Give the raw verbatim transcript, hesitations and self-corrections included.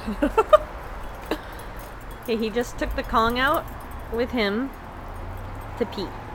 Okay, he just took the Kong out with him to pee.